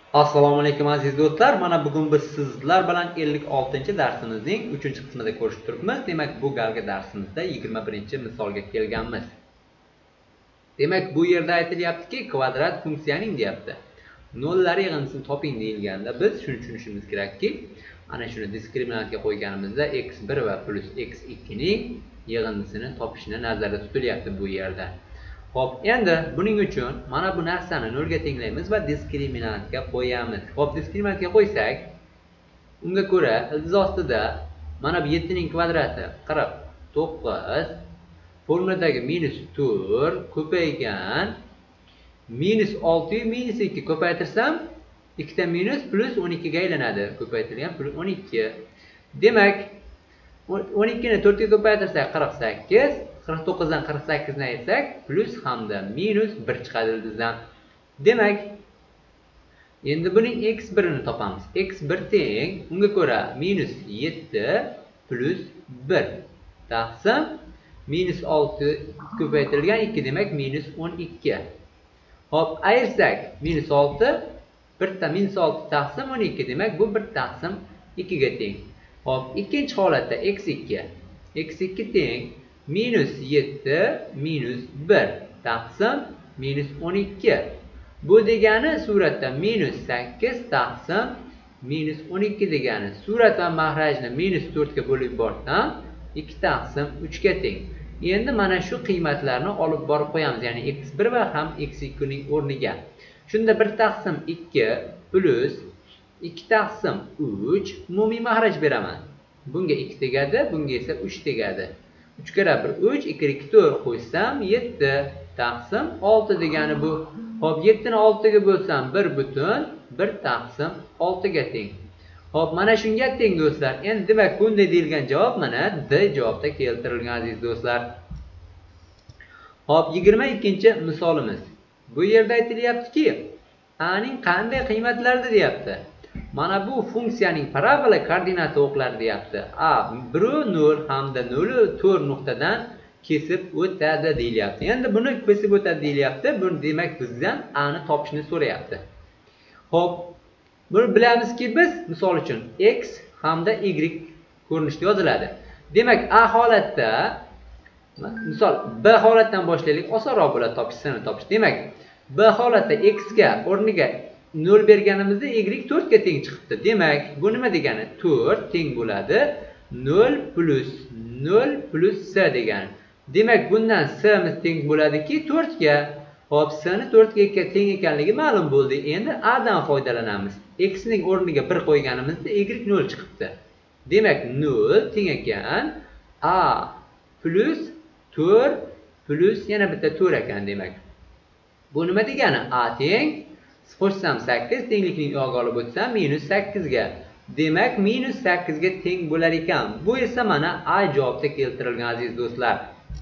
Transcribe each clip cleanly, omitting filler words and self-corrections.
Assalomu alaykum aziz do'stlar. Mana bugun biz sizlar bilan 56-darsimizning 3-qismida ko'rishib turibmiz. Demak, bu galgi darsimizda 21-misolga kelganmiz. Demak, bu yerda aytilyaptiki, kvadrat funksiyaning deyapti. Nollar yig'indisini toping deyilganda biz shuni tushunishimiz kerakki, ana shuni diskriminantga qo'yganimizda x1 va plus x2 ning yig'indisini topishni nazarda tutilyapti bu yerda. Hop, endi buning uchun mana bu narsani 0 ga tenglaymiz va diskriminantga qo'yamiz. Hop, diskriminantga qo'ysak, unga ko'ra ildiz ostida mana bu 7 ning kvadrati 49, formuladagi -4 ko'paygan -6 yu -2 ko'paytirsam 2 ta minus plus 12 ga aylanadi. Ko'paytirilgan plus 12. Demak, 12 ni 4 ga ko'paytirsak 48, 49 dan 48 ni aytsak plus hamda minus 1 chiqadi ildizdan. Demak, endi buning x1 ni topamiz. x1 teng unga ko'ra -7 plus 1 taqsim -6 ko'paytirilgan 2 demak -12. Hop, ayirsak -6 1 ta -6 taqsim 12 demak bu 1 taqsim 2 ga teng. Hop, ikkinchi holatda x2 teng -7 -1 taqsim -12. Bu degani suratda -8 taqsim -12 degani. Surat va mahrajni -4 ga bo'lib yuborsam 2 taqsim 3 ga teng. Endi mana shu qiymatlarni olib borib qo'yamiz, ya'ni x1 va ham x2 ning o'rniga. Shunda 1 taqsim 2 plus 2 taqsim 3 umumiy mahraj beraman. Bunga 2 tegadi, bunga esa 3 tegadi. 3 kira 1 3, 2 2 4 qo'ysam 7 taqsim 6 degani bu. Hop, 7 ni 6 ga bo'lsam 1 taqsim 6 ga teng. Hop, mana shunga teng do'stlar. Endi demak, bunday deyilgan javob mana D javobda keltirilgan aziz do'stlar. Hop, 22-misolimiz. Bu yerda aytilyaptiki, a ning qanday qiymatlarida deyapti. Mana bu funksiyaning parabola koordinati o'qlari deyapti. A 1 0 hamda 0 4 nuqtadan kesib o'tadi deyilyapti. Endi buni kesib o'tadi deyilyapti. Bu demak bizdan a ni topishni so'rayapti. Hop, buni bilamizki biz misol uchun x hamda y ko'rinishda yoziladi. Demak, a holatda misol b holatdan boshlaylik, osonroq bo'ladi topishni topish. Demak, b holatda x ga o'rniga 0 berganimizda y 4 ga teng chiqibdi. Demak, bu nima degani? 4 teng bo'ladi 0 plus s degani. Demak, bundan s miz teng bo'ladiki 4 ga. Hop, s ni 4 ga teng ekanligi ma'lum bo'ldi. Endi a dan foydalanamiz. X ning o'rniga 1 qo'yganimizda y 0 chiqibdi. Demak, 0 teng ekan a plus 4 plus yana bitta 4 ekan demak. Bu nima degani? A teng qo'shsam 8, tenglikning uyoqqa olib o'tsam -8 ga. Demak, -8 ga teng bo'lar ekan. Bu esa mana A javobda keltirilgan aziz do'stlar.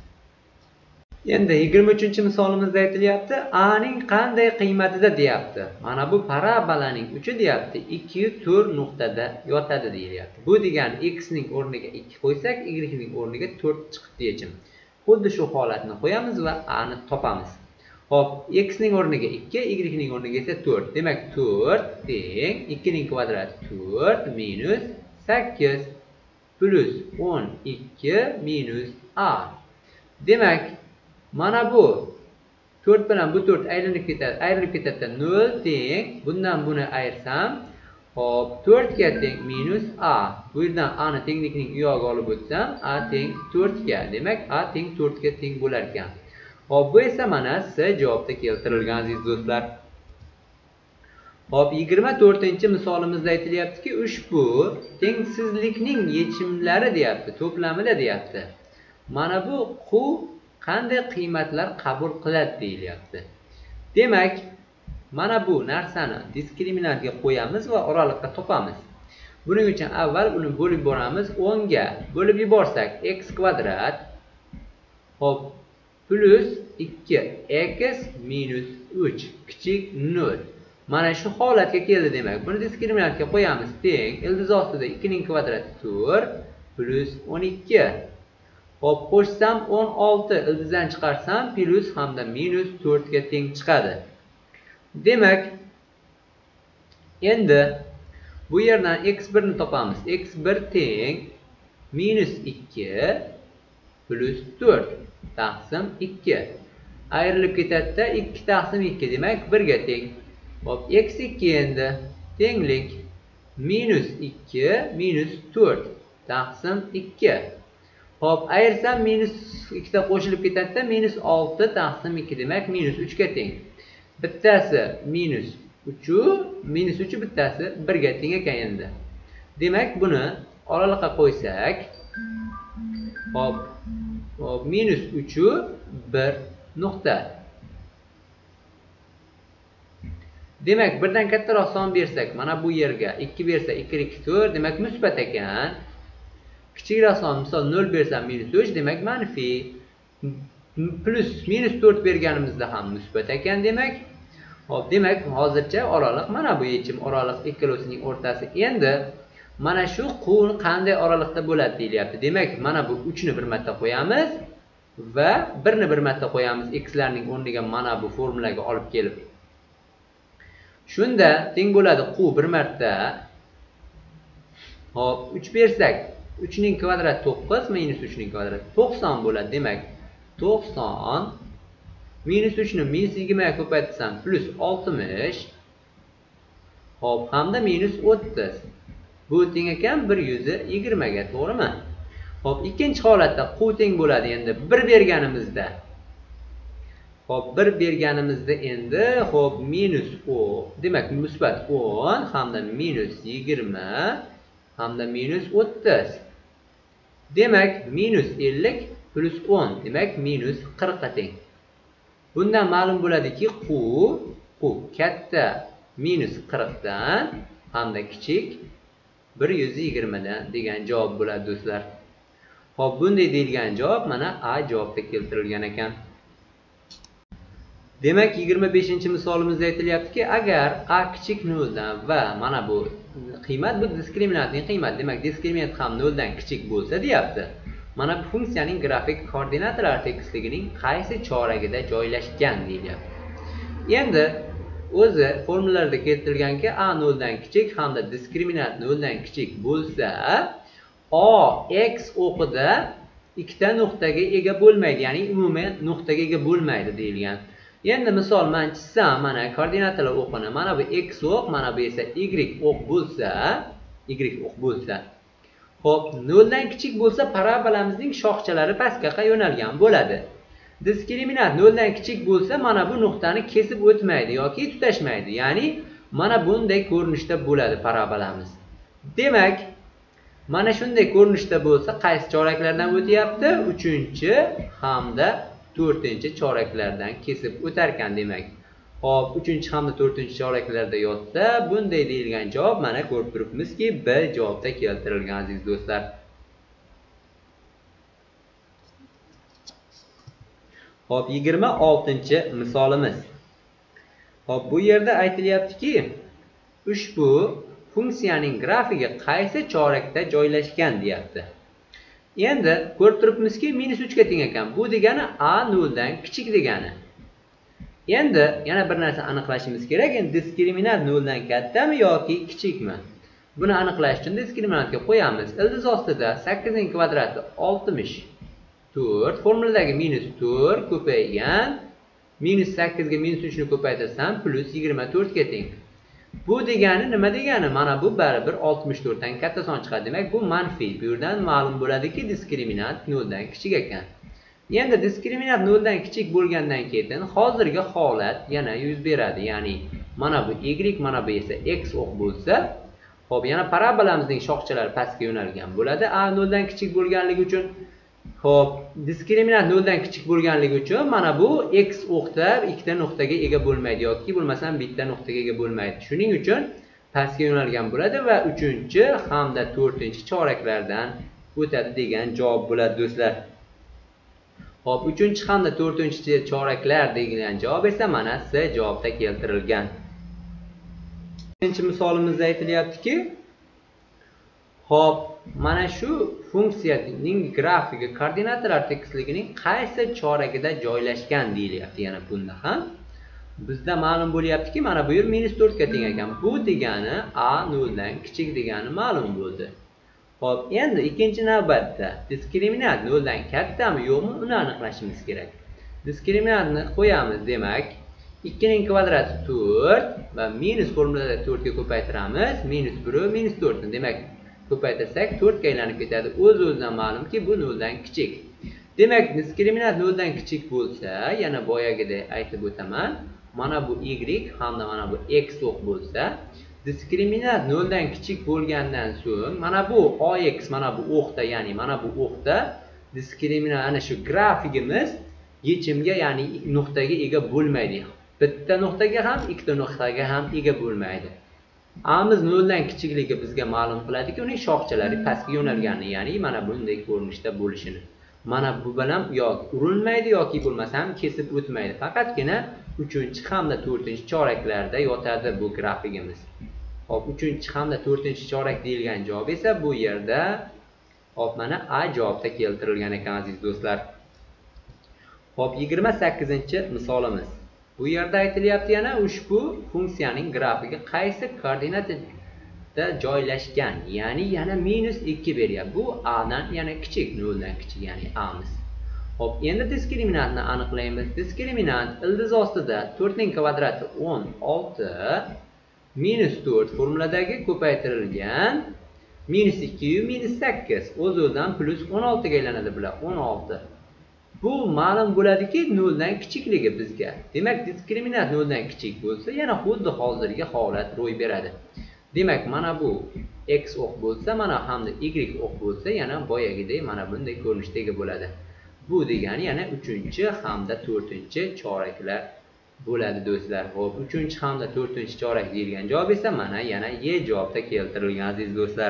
Endi 23-misolimizda aytilyapti, A ning qanday qiymatida deyapti. Mana bu parabolaning uchi deyapti 2-4 nuqtada yotadi deyilyapti. Bu degani x ning o'rniga 2 qo'ysak, y ning o'rniga 4 chiqibdi yechim. Xuddi shu holatni qo'yamiz va A ni topamiz. Hop, x ning o'rniga 2, y ning o'rniga esa 4. Demak, 4 teng 2 ning kvadrati 4 minus 8 plus 12 minus a. Demak, mana bu 4 bilan bu 4 aylanib ketadi. 0 teng, bundan buni ayirsam, hop, 4 ga teng minus a. Bu yerdan a ni tenglikning uyog'iga olib o'tsam, a teng 4 ga. Demak, a teng 4 ga teng bo'lar ekan. Hop, bu esa mana S javobda keltirilgan aziz do'stlar. Hop, 24-misolimizda aytilyaptiki, ushbu tengsizlikning yechimlari deyapti, to'plamida deyapti. Mana bu qanday qiymatlar qabul qiladi deyilyapti. Demak, mana bu narsani diskriminantga qo'yamiz va oraliqqa topamiz. Buning uchun avval uni bo'lib boramiz. 10 ga bo'lib yuborsak x kvadrat hop plus 2x minus 3 kichik 0. Mana shu holatga keldi demak. Buni diskriminantga qo'yamiz. Teng ildiz ostida 2 ning kvadrati 4 plus 12. Hop, qo'shsam 16, ildizdan chiqarsam plus hamda minus 4 ga teng chiqadi. Demak, Endi bu yerdan x1 ni topamiz. x1 teng -2 plus 4 taqsim 2. Ayrilib ketadi-da, 2 taqsim 2 demak 1 ga teng. Hop, x2 endi tenglik -2 4 taqsim 2. Hop, ayirsam -2 ta qo'shilib ketadi-da, -6 taqsim 2 demak -3 ga teng. Bittasi -3'u bittasi 1 ga teng ekan endi. Demak, buni oraliqqa qo'ysak, hop, -3'u 1 nuqta. Demak, birdan kattaroq son bersak, mana bu yerga 2 bersa 2 2 4, demak musbat ekan. Kichikroq son, misol 0 bersam -3, demak manfiy. Plus -4 berganimizda ham musbat ekan demak. Hop, demak hozircha oraliq mana bu yechim oraliq ikkalasining o'rtasi. Endi mana shu quvni qanday oraliqda bo'ladi deyilyapti. Demak, mana bu 3 ni bir marta qo'yamiz va 1 ni bir marta qo'yamiz x larning o'rniga mana bu formulaga olib kelib. Shunda teng bo'ladi quv bir marta. Hop, 3 bersak 3 ning kvadrati 9 minus 3 ning kvadrati 90 bo'ladi. Demak, 90 minus 3 ni -20 ga ko'paytirsam plus 60. Hop, hamda minus 30. Bu teng ekan 120 ga, to'g'rimi? Hop, ikkinchi holatda quv teng bo'ladi endi 1 berganimizda. Hop, 1 berganimizda endi hop minus 10, demak musbat 10 hamda minus 20 hamda minus 30. Demak minus 50 plus 10, demak minus 40 ga teng. Bundan ma'lum bo'ladiki, quv katta minus 40 dan hamda kichik 120 dan degan javob bo'ladi do'stlar. Hop, bunday deyilgan javob mana A javobda keltirilgan ekan. Demak, 25-misolimizda aytilyaptiki, agar A kichik 0 dan va mana bu qiymat bu diskriminantning qiymati, demak diskriminant ham 0 dan kichik bo'lsa deyapti. Mana bu funksiyaning grafik koordinatalar tekisligining qaysi choragida joylashgan deyilyapti. Endi o'zi formulalarda keltirilganki, A 0 dan kichik hamda diskriminant 0 dan kichik bo'lsa, A x o'qida ikkita nuqtaga ega bo'lmaydi, ya'ni umuman nuqtaga ega bo'lmaydi deyilgan. Endi misol men chizsam, mana koordinatalar o'qini, mana bu x o'q, mana bu esa y o'q bo'lsa, hop, 0 dan kichik bo'lsa parabolamizning shoxchalari pastga yo'nalgan bo'ladi. Diskriminant 0 dan kichik bo'lsa, mana bu nuqtani kesib o'tmaydi yoki tutashmaydi. Ya'ni mana bunday ko'rinishda bo'ladi parabolamiz. Demak, mana shunday ko'rinishda bo'lsa, qaysi choraklardan o'tyapti? 3-chi hamda 4-chi choraklardan kesib o'tar ekan demak. Hop, 3-chi hamda 4-chi choraklarda yotsa, bunday deyilgan javob mana ko'rib turibmizki, B javobda keltirilgan aziz do'stlar. Hop, 26-misolimiz. Hop, bu yerda aytilyaptiki, ushbu funksiyaning grafigi qaysi chorakda joylashgan deyapti. Endi ko'rib turibmizki, -3 ga teng ekan. Bu degani A 0 dan kichik degani. Endi yana bir narsa aniqlashimiz kerak. Endi diskriminant 0 dan kattami yoki kichikmi? Buni aniqlash uchun diskriminantga qo'yamiz. Ildiz ostida 8 ning kvadrati 64, formuladagi -4 ko'paygan, -8 ga -3 ni ko'paytirsam +24 ga teng. Bu degani nima degani? Mana bu baribir 64 dan katta son chiqadi. Demak, bu manfiy. Bu yerdan ma'lum bo'ladiki, diskriminant 0 dan kichik ekan. Endi diskriminant 0 dan kichik bo'lgandan keyin hozirgi holat yana yuz beradi. Ya'ni mana bu y, mana bu esa x o'q bo'lsa, hop, yana parabolamizning shoxchalari pastga yo'nalgan bo'ladi. A 0 dan kichik bo'lganligi uchun, hop, diskriminant 0 dan kichik bo'lganligi uchun mana bu x o'qda ikkita nuqtaga ega bo'lmaydi yoki bo'lmasam bitta nuqtaga ega bo'lmaydi. Shuning uchun pastga yo'nalgan bo'ladi va 3-chi hamda 4-chi choraklardan o'tadi degan javob bo'ladi do'stlar. Hop, 3-chi hamda 4-chi choraklar degan javob esa mana C javobda keltirilgan. 2-misolimizda aytilyaptiki, hop, mana shu funksiyaning grafigi koordinatalar tekisligining qaysi choragida joylashgan deyilyapti yana bunda ham. bizda ma'lum bo'lyaptiki, mana bu yer -4 ga teng ekan. Bu degani a 0 dan kichik degani ma'lum bo'ldi. Xo'p, endi ikkinchi navbatda diskriminant 0 dan kattami yo'qmi uni aniqlashimiz kerak. Diskriminantni qo'yamiz, demak 2 ning kvadrati 4 va minus formulada 4 ga ko'paytiramiz. -1 -4 ni demak ko'paytirsak 4 ga aylanib ketadi. O'z-o'zidan ma'lumki bu 0 dan kichik. Demak, diskriminant 0 dan kichik bo'lsa, yana boyagidek aytib o'taman, mana bu y hamda mana bu x o'q bo'lsa, diskriminant 0 dan kichik bo'lgandan so'ng mana bu ax mana bu o'qda, ya'ni mana bu o'qda diskriminant ana shu grafikimiz yechimga, ya'ni nuqtaga ega bo'lmaydi. Bitta nuqtaga ham, ikkita nuqtaga ham ega bo'lmaydi. A'miz 0 dan kichikligi bizga ma'lum qiladiki, uning shoxchalari pastga yo'nalganini, ya'ni mana bunday ko'rinishda bo'lishini. Mana bu bilan yoki urilmaydi yoki bo'lmasa ham kesib o'tmaydi. Faqatgina 3 hamda 4 choraklarda yotadi bu grafikimiz. Hop, 3 hamda 4 chorak deyilgan javob esa bu yerda hop mana A javobda keltirilgan ekan aziz do'stlar. Hop, 28-misolimiz. Bu yerda aytilyapti yana ushbu funksiyaning grafiki qaysi koordinatada joylashgan, ya'ni yana -2 beryapti. Bu A dan yana kichik, 0 dan kichik, ya'ni A'miz. Hop, endi diskriminantni aniqlaymiz. Diskriminant ildiz ostida 4 ning kvadrati 16 -4 formuladagi ko'paytirilgan -2 yu -8 o'z-o'zidan +16 ga aylanadi bular. 16. Bu ma'lum bo'ladiki 0 dan kichikligi bizga. Demak, diskriminant 0 dan kichik bo'lsa, yana xuddi hozirgi holat ro'y beradi. Demak, mana bu x o'q bo'lsa, mana hamda y o'q bo'lsa, yana boyagidek mana bunday ko'rinishdagi bo'ladi. Bu degani yana 3 hamda 4 choraklar bo'ladi do'stlar. Xo'p, 3 hamda 4 chorak deyilgan javob esa mana yana Y javobda keltirilgan aziz do'stlar.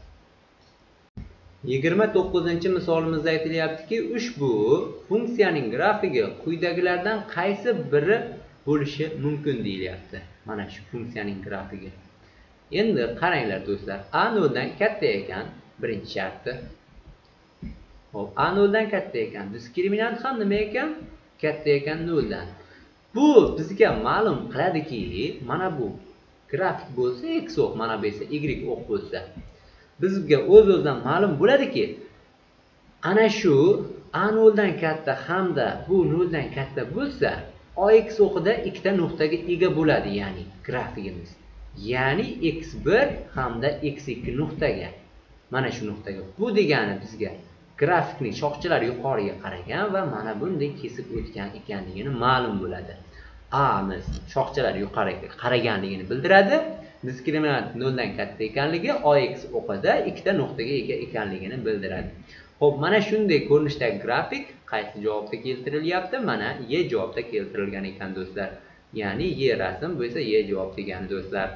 29-misolimizda aytilyaptiki, ushbu funksiyaning grafigi quyidagilardan qaysi biri bo'lishi mumkin deyilyapti. Mana shu funksiyaning grafigi. Endi qaranglar do'stlar, A 0 dan katta ekan, birinchi sharti. Hop, A 0 dan katta ekan, diskriminant ham nima ekan? Katta ekan 0 dan. Bu bizga ma'lum qiladiki, mana bu grafik bo'lsa x o'q, mana bu esa y o'q bo'lsa, bizga o'z-o'zidan ma'lum bo'ladiki, ana shu A 0 dan katta hamda bu 0 dan katta bo'lsa, ax o'qida ikkita nuqtaga ega bo'ladi, ya'ni grafikimiz. Ya'ni x1 hamda x2 nuqtaga. Mana shu nuqtaga. Bu degani bizga grafikning shoxchalari yuqoriga qaragan va mana bunday kesib o'tgan ekanligini ma'lum bo'ladi. A'miz shoxchalari yuqoriga qaraganligini bildiradi. Diskriminant 0 dan katta ekanligi ax o'qida ikkita nuqtaga ega ekanligini bildiradi. Xo'p, mana shunday ko'rinishdagi grafik qaysi javobda keltirilyapti? Mana Y javobda keltirilgan ekan do'stlar. Ya'ni Y rasm, bu esa Y javob degani do'stlar.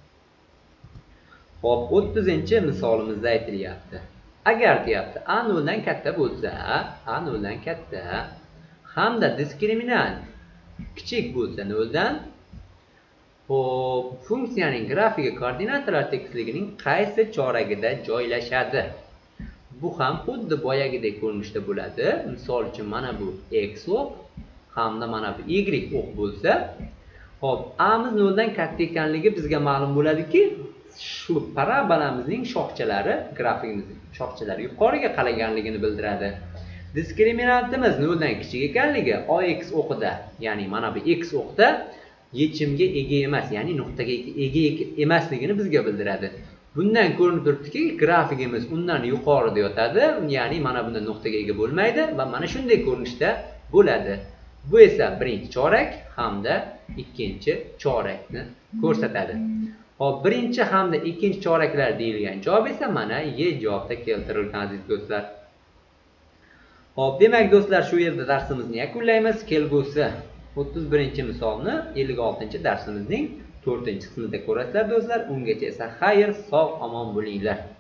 Xo'p, 30-misolimizda aytilyapti. Agar deyapti A 0 dan katta bo'lsa, A 0 dan katta hamda diskriminant kichik bo'lsa 0 dan, xo'p, funksiyaning grafiki koordinatalar tekisligining qaysi choragida joylashadi? Bu ham xuddi boyagidek ko'rinishda bo'ladi. Misol uchun mana bu x o'q hamda mana bu y o'q bo'lsa, xo'p, A'miz 0 dan katta ekanligi bizga ma'lum bo'ladiki, shu parabolamizning shoxchalari, grafikimizning shoxchalari yuqoriga qaraganligini bildiradi. Diskriminantimiz 0 dan kichik ekanligi ax o'qida, ya'ni mana bu x o'qda yechimga ega emas, ya'ni nuqtaga ega emasligini bizga bildiradi. Bundan ko'rinib turibdiki, grafikimiz undan yuqorida yotadi, ya'ni mana bunda nuqtaga ega bo'lmaydi va mana shunday ko'rinishda bo'ladi. Bu esa birinchi chorak hamda ikkinchi chorakni ko'rsatadi. Hop, birinchi hamda ikkinchi choraklar deyilgan javob esa mana Y javobda keltirilgan aziz do'stlar. Hop, demak do'stlar, shu yerda darsimizni yakunlaymiz. Kelgusi 31-misolni 56-darsimizning 4-qismida ko'rasizlar do'stlar. Ungacha esa xayr, sog', omon bo'linglar.